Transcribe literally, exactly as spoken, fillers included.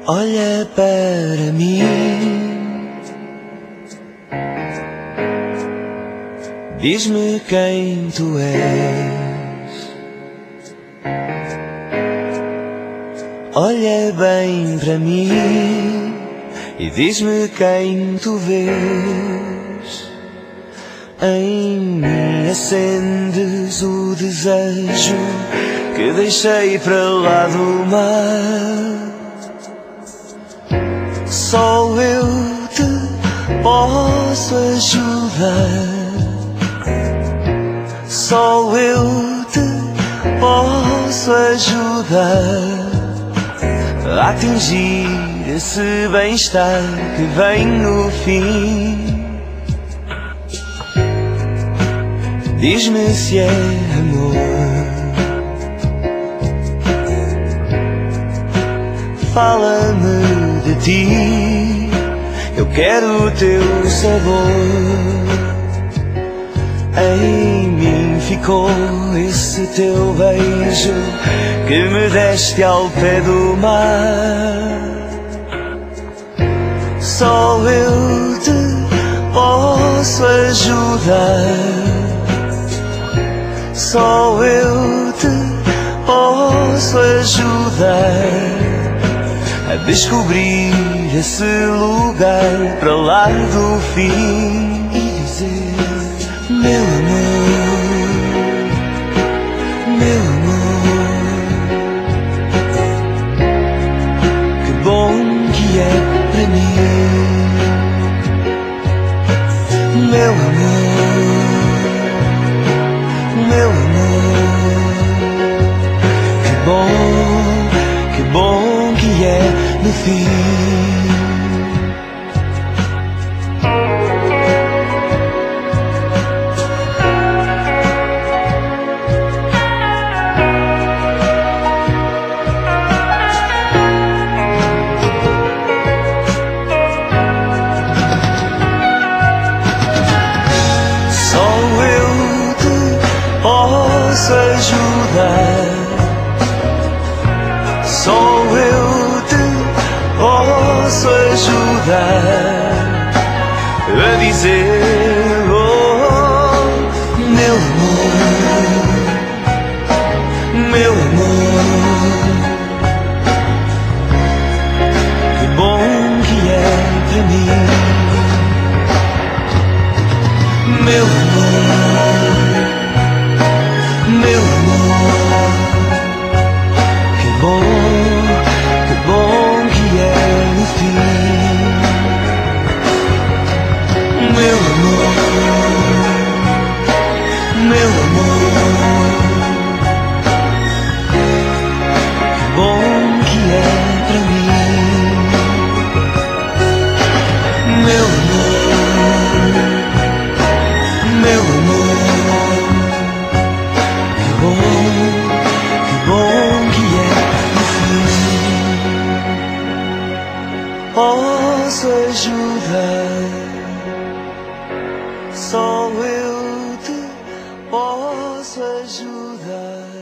Olha para mim, diz-me quem tu és. Olha bem para mim e diz-me quem tu vês. Em mim acendes o desejo que deixei para lá do mar. Só eu te posso ajudar, só eu te posso ajudar a atingir esse bem-estar que vem no fim. Diz-me se é amor, fala-me de ti, eu quero o teu sabor. Em mim ficou esse teu beijo que me deste ao pé do mar. Só eu te posso ajudar, só eu te posso ajudar a descobrir esse lugar para lá do fim e dizer: meu amor, meu amor, que bom que é para mim. Meu amor, meu amor, que bom, que bom que é no fim. Posso ajudar, só eu te posso ajudar a dizer: oh, meu amor, meu amor, que bom que é para mim. Meu amor, meu amor, que bom, que bom que é no fim. Meu amor, meu amor, que bom que é pra mim. Meu amor, meu amor, que bom que é no fim. Posso ajudar, só eu te posso ajudar.